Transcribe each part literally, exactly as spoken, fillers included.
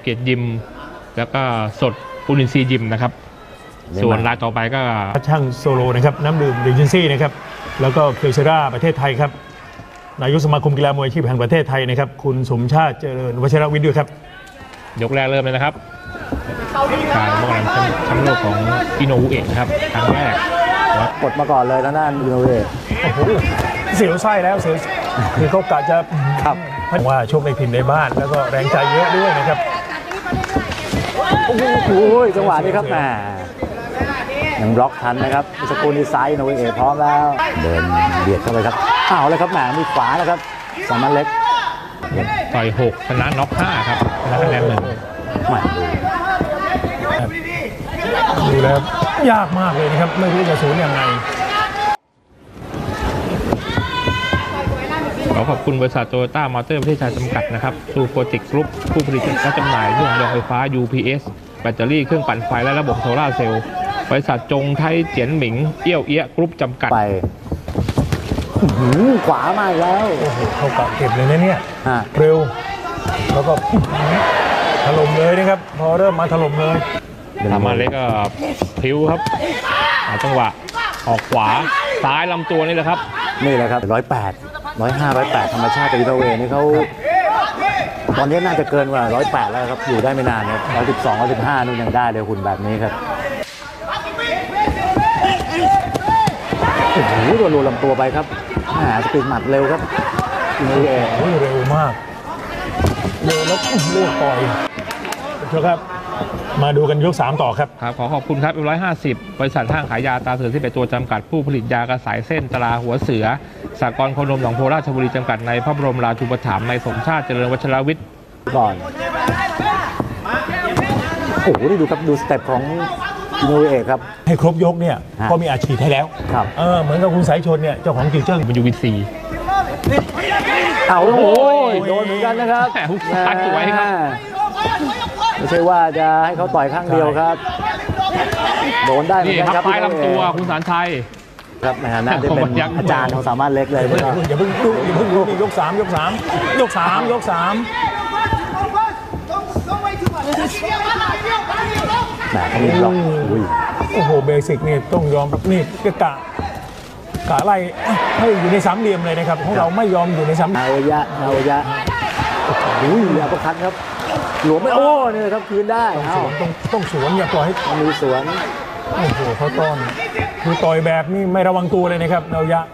เกียรติยิมแล้วก็สดปูนินซียิมนะครับส่วนรายต่อไปก็ช่างโซโลนะครับน้ำดื่มเรเจนซี่นะครับแล้วก็เคเซราประเทศไทยครับนายกสมาคมกีฬามวยอาชีพแห่งประเทศไทยนะครับคุณสมชาติเจริญวชิรวิทย์ด้วยครับยกแรกเริ่มเลยนะครับการป้องกันแชมป์โลกของอิโนอุเอะนะครับครั้งแรกกดมาก่อนเลยนะนั่นอิโนอุเอะโอ้โหเสียวไส้แล้วเสียวคือเขากะจะครับว่าโชคในพิมพ์ในบ้านแล้วก็แรงใจเยอะด้วยนะครับโอ้โหจังหวะนี้ครับแหมยังบล็อกทันนะครับสกุลดีไซน์อิโนอุเอะพร้อมแล้วเดินเบียดเข้าไปครับอ้าวเลยครับแหมมีขวานะครับสามารถเล็กต่อยหกชนะน็อกห้าครับชนะคะแนนหนึ่งมาดูดูแล้วยากมากเลยนะครับไม่รู้จะสูญยังไงขอขอบคุณบริษัทโตโยต้ามอเตอร์ประเทศไทยจำกัดนะครับซูโปรติกกรุ๊ปผู้ผลิตและจำหน่ายเครื่องยนต์ไฟฟ้า ยู พี เอส แบตเตอรี่เครื่องปั่นไฟและระบบโซลาร์เซลล์บริษัทจงไทยเจียนหมิงเอี้ยวเอี้ยกรุ๊ปจำกัดไปขวามาแล้วโอ้โหเขากะเก็บเลยนะเนี่ยเร็วแล้วก็ถล่มเลยนะครับพอเริ่มมาถล่มเลยทำมาเล็กก็พิ้วครับจังหวะออกขวาซ้ายลำตัวนี่แหละครับนี่แหละครับร้อยแปดร้อยห้าร้อยแปดธรรมชาติกับอิโนอุเอะนี่เขาตอนนี้น่าจะเกินกว่าร้อยแปดแล้วครับอยู่ได้ไม่นานครับร้อยสิบสองร้อยสิบห้านู่นยังได้เลยหุ่นแบบนี้ครับโอ้โหโดนรูลำตัวไปครับแหมสปีดหมัดเร็วครับอิโนอุเอะเร็วมากเร็วแล้วลูกต่อยเจ้าครับมาดูกันยกสามต่อครับครับขอขอบคุณครับเอ็มร้อยห้าสิบบริษัทห้างขายยาตาเสือที่เป็นตัวจำกัดผู้ผลิตยากระสายเส้นตราหัวเสือสหกรณ์โคนมหนองโพราชบุรีจำกัดในพระบรมราชูปถัมภ์ในสมชาติเจริญวัชรวิทย์ก่อนโอ้โหนี่ดูครับดูสเต็ปของอิโนอุเอะครับให้ครบยกเนี่ยก็มีอาชีพให้แล้วครับเออเหมือนกับคุณสายชนเนี่ยเจ้าของกิวเจิ้งมันอยู่วินซีเอาโอ้ยโดนเหมือนกันนะครับฮุกซ้ายสวยครับไม่ใช่ว่าจะให้เขาต่อยข้างเดียวครับโดนได้เหมือนกันครับปลายลำตัวคุณสารชัยครับในฐานะที่เป็นอาจารย์ของสามารถเล็กเลยอย่าเพิ่งดูอย่าเพิ่งดูยกสามยกสามยกสามยกสามแบบนี้ล็อกโอ้โหเบสิกนี่ต้องยอมนี่กะกะกะไล่ให้อยู่ในสามเหลี่ยมเลยนะครับของเราไม่ยอมอยู่ในสามเอายะเอายะอุ้ยอัปคัทครับหลวมไม่โอ้เนี่ยครับคืนได้ต้องต้องสวนอย่าปล่อยให้มีสวนโอ้โหเขาต้อนคือต่อยแบบนี้ไม่ระวังตัวเลยนะครับเอายะ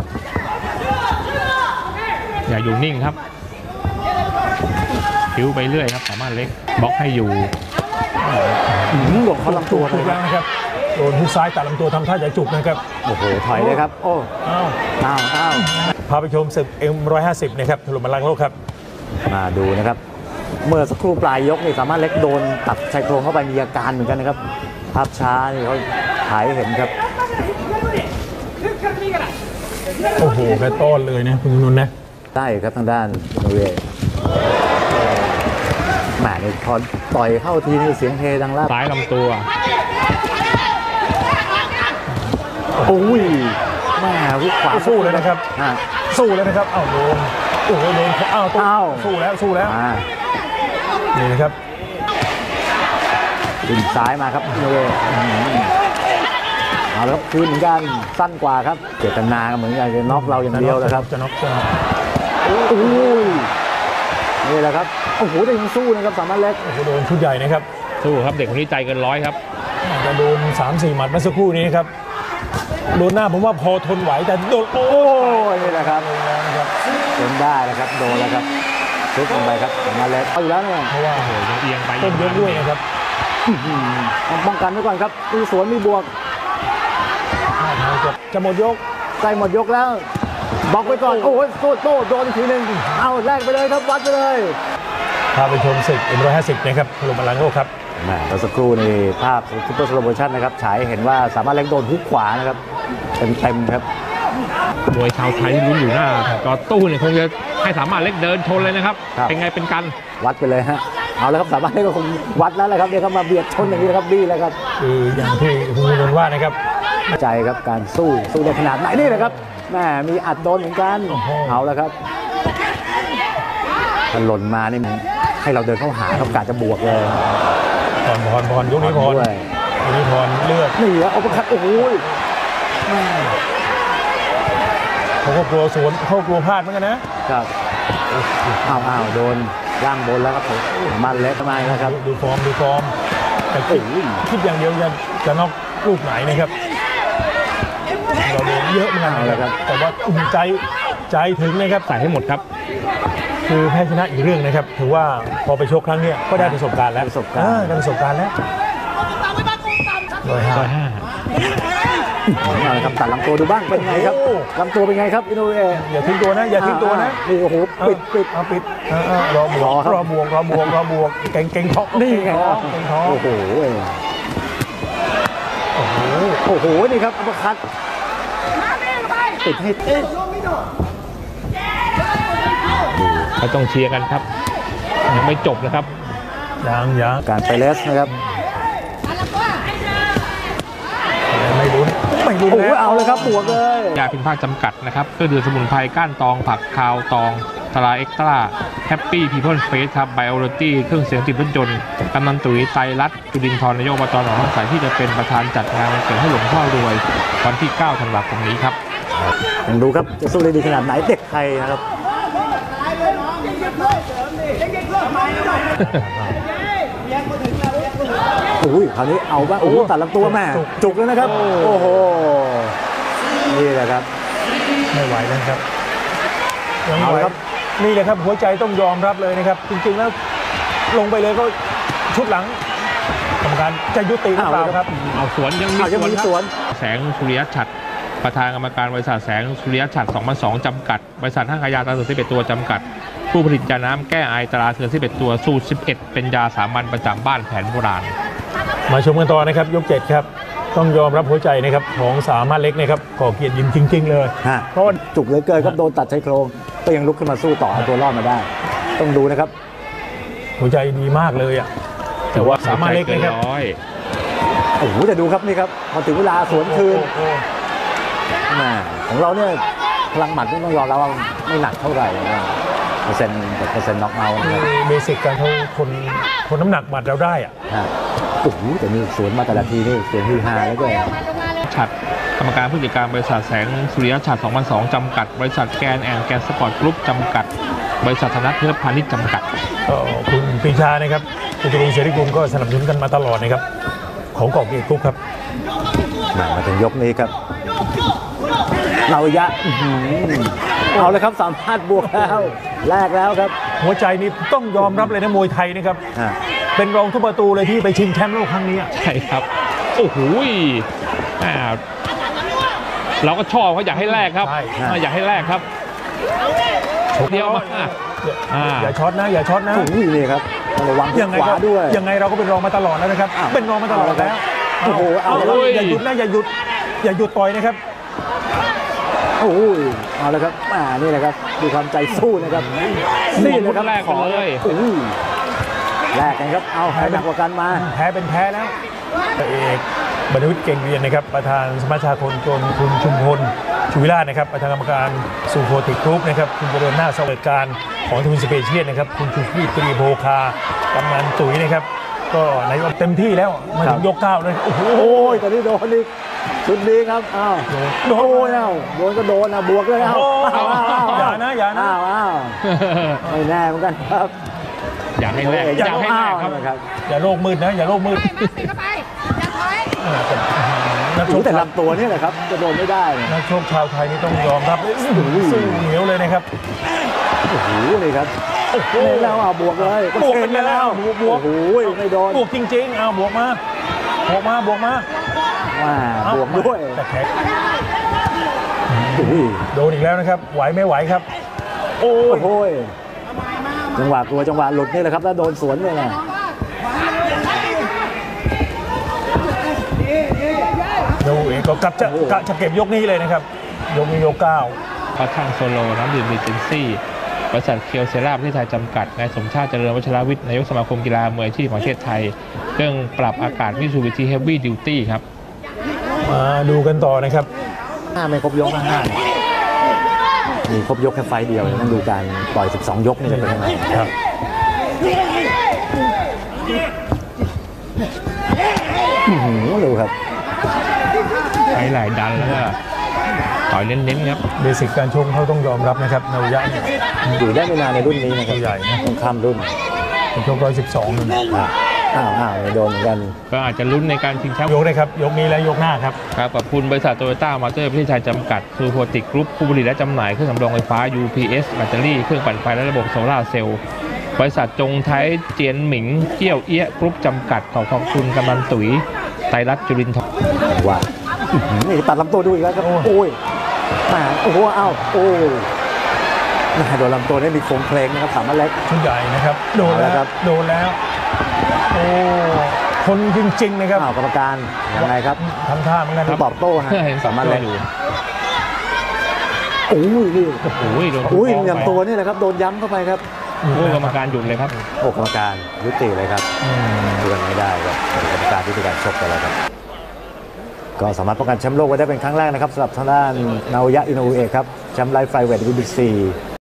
อย่าอยู่นิ่งครับผิวไปเรื่อยครับสามารถเล็กบล็อกให้อยู่หลบเขาลำตัวถูกแล้วนะครับโดนทุกซ้ายตัดลำตัวทำท่าจะจุกนะครับโอ้โหถอยเลยครับโอ้อ้าวอ้าวอ้าวพาไปชมศึก เอ็ม ร้อยห้าสิบ นะครับถล่มบัลลังก์โลกครับมาดูนะครับเมื่อสักครู่ปลายยกนี่สามารถเล็กโดนตัดชายโครงเข้าไปมีอาการเหมือนกันนะครับภาพช้านี่เขาถ่ายเห็นครับโอ้โหกระต้อนเลยนะคุณนุนนะได้ครับทางด้านโนเวย์แหมนี่พอต่อยเข้าทีนี่เสียงเฮดังลั่นซ้ายลำตัวโอ้ยแหมหุกขวาสู้เลยนะครับสู้เลยนะครับอ้าวโดนโอ้โหโดนอ้าวต้าวสู้แล้วสู้แล้วนี่นะครับดึงซ้ายมาครับโนเวย์เอาแล้วคืนเหมือนกันสั้นกว่าครับเจตนาเหมือนกันจะน็อกเราอย่างเดียวนะครับจะน็อกจะน็อกโอ้ยนี่แหละครับโอ้โหแต่ยังสู้นะครับสามารถเล็กโอ้โหโดนชุดใหญ่นะครับสู้ครับเด็กคนนี้ใจเกินร้อยครับจะโดน สามสี่ หมัดเมื่อสักครู่นี้ครับโดนหน้าผมว่าพอทนไหวแต่โดนโอ้ยนี่แหละครับโดนได้นะครับโดนแล้วครับชุดลงไปครับสามารถเล็กเอาอยู่แล้วเนี่ยเพราะว่าโหเอียงไปต้นเยอะด้วยนะครับต้องป้องกันไว้ก่อนครับมีสวนมีบวกจะหมดยกใกล้หมดยกแล้วบล็อกไว้ก่อนโอ้ยโต้โต้โดนอีกทีหนึ่งเอาแรกไปเลยครับวัดไปเลยพาไปชมศึก เอ็ม ร้อยห้าสิบ นะครับถล่มบัลลังก์โลกครับแหมเมื่อสักครู่ในภาพซุปเปอร์สโลโมชั่นนะครับฉายเห็นว่าสามารถเล็กโดนฮุกขวานะครับเต็มเต็มครับมวยชาวไทยลุ้นอยู่หน้าก็ตู้เนี่ยคงจะให้สามารถเล็กเดินชนเลยนะครับเป็นไงเป็นกันวัดไปเลยฮะเอาแล้วครับสามารถเล็กก็คงวัดแล้วแหละครับเดี๋ยวเขามาเบียดชนอย่างนี้นะครับบี้แล้วครับคืออย่างที่คุณนนท์ว่านะครับใจครับการสู้สู้ในขนาดไหนนี่แหละครับแม่มีอัดโดนเหมือนกันเอาแล้วครับถ้าหล่นมานี่ให้เราเดินเข้าหาครับกาจะบวกเลยพรพรพรยกนี้พรด้วยยกนี้พรเลือดนี่อะเอาประคัดโอ้โหเขาก็กลัวสวนเขากลัวพลาดเหมือนกันนะครับอ้าวอ้าวโดนล่างบนแล้วครับผมมันเล็กมาแล้วครับดูฟอร์มดูฟอร์มแต่คิดคิดอย่างเดียวจะจะน็อกลูกไหนนะครับเราโดนเยอะเหมือนกันนะครับแต่ว่าอุ่นใจใจถึงนะครับใส่ให้หมดครับคือแพ้ชนะอีกเรื่องนะครับถือว่าพอไปชกครั้งเนี้ยก็ได้ประสบการณ์แล้วประสบการณ์เออได้ประสบการณ์แล้วร้อยห้าร้อยห้าเอาละครับตัดลำตัวดูบ้างเป็นไงครับโอ้ลำตัวเป็นไงครับอินโนเวอย่าทิ้งตัวนะอย่าทิ้งตัวนะนี่โอ้โหปิดปิดเอาปิดเออเออรอบวรกอครับรอบวกรอบวกรอบวกเก่งเก่งท้องนี่ไงครับเก่งท้องโอ้โหโอ้โหโอ้โหนี่ครับอัปเปอร์คัตติดให้เอ๊ะก็ต้องเชียร์กันครับยังไม่จบนะครับยังยังการไปเลสนะครับไม่ลุ้นไม่ลุ้นโอ้โหแล้วเอาเลยครับบวกเลยยาพิมพ์ภาคจำกัดนะครับเครื่องดื่มสมุนไพรก้านตองผักคาวตองทลาเอ็กตร้าแฮปปี้พีเพิลเฟสครับไบโอโลจีเครื่องเสียงติดรถยนต์กำนันตุ๋ยไตรรัตน์จุดินทร์นายกอบตหนองน้ำใสที่จะเป็นประธานจัดงานวันเกิดให้หลวงพ่อรวยวันที่เก้าธันวาคมนี้ครับยังดูครับจะสู้ได้ดีขนาดไหนเด็กไทยนะครับโอ้ยคราวนี้เอาบ้างโอ้โหตัดลำตัวแม่จุกแล้วนะครับ โอ้โหนี่แหละครับไม่ไหวแล้วครับยังเอาไหวครับนี่แหละครับหัวใจต้องยอมรับเลยนะครับ จริงๆแล้วลงไปเลยก็ชุดหลังกรรมการจะยุติหรือเปล่าครับเอาสวนยังมีอ้าวยังสวนมีคสรับวนแสงสุริยฉัตรประธานกรรมการบริษัทแสงสุริยฉัตรสองพันสองจำกัดบริษัทห้างขายยาตราเถื่อนสิบเอ็ดตัวจำกัด ผู้ผลิตยาน้ำแก้ไอตราเถื่อนสิบเอ็ดตัวสูตรสิบเอ็ดเป็นยาสามัญประจำบ้านแผนโบราณมาชมกันต่อนะครับยกเจ็ดครับต้องยอมรับหัวใจนะครับของสามารถเล็กนะครับขอเกียรติยิมจริง ๆ เลยฮะเพราะว่าจุกเหลือเกินครับโดนตัดชายโครงก็ยังลุกขึ้นมาสู้ต่อเอาตัวรอดมาได้ ต้องดูนะครับหัวใจดีมากเลยอ่ะแต่ว่าสามารถเล็กนะครับร้อยโอ้โหแต่ดูครับนี่ครับพอถึงเวลาสวนคืนโอ้โหแหม่ของเราเนี่ยพลังหมัดนี่ต้องยอมรับว่าไม่หนักเท่าไหร่นะเปอร์เซ็นต์เปอร์เซ็นต์น็อกเอาท์นะครับเบสิกการเขาคนคนน้ำหนักหมัดเราได้อ่ะฮะโอ้โหแต่นี่สวนมาแต่ละทีนี่เสียงฮือฮาแล้วก็ฉัตรกรรมการผู้จัดการบริษัทแสงสุริยฉัตรสองพันสองจำกัด บริษัทแกนแอนแกนสปอร์ตกรุ๊ปจำกัด บริษัทธนัทเทิดพาณิชย์จำกัดก็คุณปรีชานะครับคุณจรุงเสรีกุลก็สนับสนุนกันมาตลอดนะครับของกอกเกียรติกุ๊กครับมามาถึงยกนี้ครับเรายะอื้อหือเอาเลยครับสามารถบวกแล้วแลกแล้วครับหัวใจนี่ต้องยอมรับเลยนะมวยไทยนะครับฮะเป็นรองทุกประตูเลยที่ไปชิงแชมป์โลกครั้งนี้ใช่ครับ โอ้โหอ่าเราก็ชอบเขาอยากให้แลกครับอ่าอยากให้แลกครับเดียวมา อ่าอย่าช็อตนะอย่าช็อตนะโอ้โหนี่ครับต้องระวังยังไงขวาก็ด้วยยังไงเราก็เป็นรองมาตลอดแล้วนะครับอ้าวเป็นรองมาตลอดแล้วโอ้โหเอาเอาเลยอย่าหยุดนะอย่าหยุดอย่าหยุดต่อยนะครับโอ้โหเอาเลยครับอ่านี่แหละครับดูความใจสู้นะครับนี่เลยครับแลกกันเลยโอ้โหแลกกันครับเอาใครหนักกว่ากันมาแพ้เป็นแพ้แล้วพระเอกบรรณวิทย์เก่งเรียนนะครับประธานสมาชาคนจนคุณชุมพลชูวิราชนะครับประธานกรรมการสูโฟติกกรุ๊ปนะครับคุณเจริญหน้าเสวยการของทวินสเปเชียลนะครับคุณชูชีพตรีโภคากำนันตุ๋ยนะครับก็ในายกเต็มที่แล้วมาถึงยกเก้าเลยโอ้โหโอ้ยตอนนี้โดนอีกชุดนี้ครับอ้าวโดนโดนแล้วโดนก็โดนนะบวกเลยเอาโอ้อ้าวอ้าวอ้าวอย่านะอย่านะอ้าวอ้าวไม่แน่เหมือนกันครับอยากให้แลกอยากให้แลกครับครับอย่าโลกมืดนะอย่าโลกมืดเข้าไปอย่าถอยอ่าแต่นักชโอ้กโหแต่ลำตัวนี่แหละครับจะโดนไม่ได้เนี่ยนักชกชาวไทยนี่ต้องยอมรับสู้เหนียวเลยนะครับโอ้โหนี่ครับโอ้โหเล่นแล้วเอาบวกเลยบวกไปแล้วบวกบวกโอ้โหไม่โดนบวกจริงๆเอาบวกมาบวกมาบวกมาว่าเอาบวกด้วยแต่แข็งโอ้โหโดนอีกแล้วนะครับไหวไม่ไหวครับ โอ้โอ้ยโหจังหวะตัวจังหวะหลุดนี่แหละครับแล้วโดนสวนเลยนะดูเองก็กลับจะกะจะเก็บยกนี้เลยนะครับยกนี้ยกเก้าพระช่างโซโลน้ำดื่มดิเจนซี่บริษัทเคียวเซราประเทศไทยจำกัดนายสมชาติเจริญวัชรวิทย์นายกสมาคมกีฬามืออาชีพแห่งประเทศไทยเครื่องปรับอากาศมิซูบิชิเฮฟวี่ดิวตี้ครับมาดูกันต่อนะครับห้าไม่ครบยกนะห้ามีครบยกแค่ไฟต์เดียวต้องดูการปล่อยสิบสองยกนี่จะเป็นยังไงครับอื้อหือดูครับใช้ไหล่ดันแล้วก็ต่อยเน้นๆครับเบสิกการชกเขาต้องยอมรับนะครับนาวยะเนี่ยอยู่ได้ไม่นานในรุ่นนี้นะครัตับวใหญ่นะต้องข้ามรุ่นเป็นชกร้อยสิบสองนึงอ่ะอ้าวอ้าวโดนเหมือนกันก็อาจจะลุ้นในการชิงแชมป์ยกได้ครับยกนี้และยกหน้าครับครับขอบคุณบริษัทโตโยต้ามอเตอร์ประเทศไทยจำกัดซูโพติกกรุ๊ปผู้ผลิตและจำหน่ายเครื่องสำรองไฟฟ้า ยู พี เอส แบตเตอรี่เครื่องปั่นไฟและระบบโซลาร์เซลล์บริษัทจงไทยเจียนหมิงเจี้ยวเอี้ยกรุ๊ปจำกัดขอขอบคุณกำนันตุ๋ยไตรรัตน์จุรินทร์ว่าอื้อหือนี่ตัดลำตัวดูอีกแล้วครับโอ้ยแหมโอ้โหอ้าวโอ้ยแหม่โดนลำตัวได้มีโครงเพลงนะครับถามมาเล็กชุดใหญ่นะครับโดนเอาแล้ละวครับโดนแล้วโอ้คนจริงๆนะครับอ้าวกรรมการยังไงครับทำท่าเหมือนกันครับตอบโต้ฮะเห็นสสาามามาร รถเล็กอยู่โอ้ยนี่โอ้ยโดนอุ้ยท้องลำตัวนี่แหละครับโดนย้ำเข้าไปครับโอ้กรรมการหยุดเลยครับโอ้กรรมการยุติเลยครับอืมดูกันไม่ได้ครับเป็นกรรมการที่มีการชกกันแล้วครับก็สามารถป้องกันแชมป์โลกไว้ได้เป็นครั้งแรกนะครับสำหรับทางด้านนาวยะอินโนอุเอะครับแชมป์ไลฟ์ไฟเวท ดับเบิลยู บี ซี